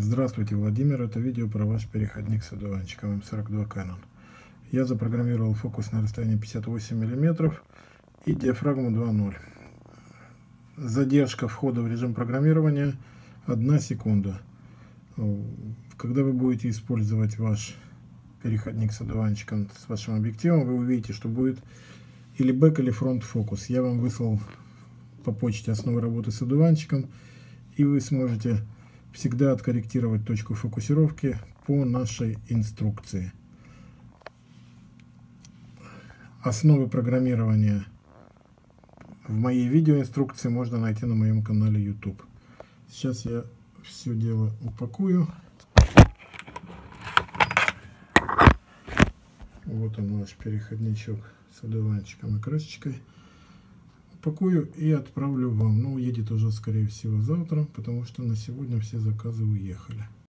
Здравствуйте, Владимир. Это видео про ваш переходник с одуванчиком М42 Canon. Я запрограммировал фокус на расстоянии 58 мм и диафрагму 2.0. Задержка входа в режим программирования 1 секунда. Когда вы будете использовать ваш переходник с одуванчиком с вашим объективом, вы увидите, что будет или бэк, или фронт фокус. Я вам выслал по почте основы работы с одуванчиком, и вы сможете всегда откорректировать точку фокусировки по нашей инструкции. Основы программирования в моей видеоинструкции можно найти на моем канале YouTube. Сейчас я все дело упакую. Вот он, наш переходничок с одуванчиком и крышечкой. Упакую и отправлю вам. Но уедет уже, скорее всего, завтра, потому что на сегодня все заказы уехали.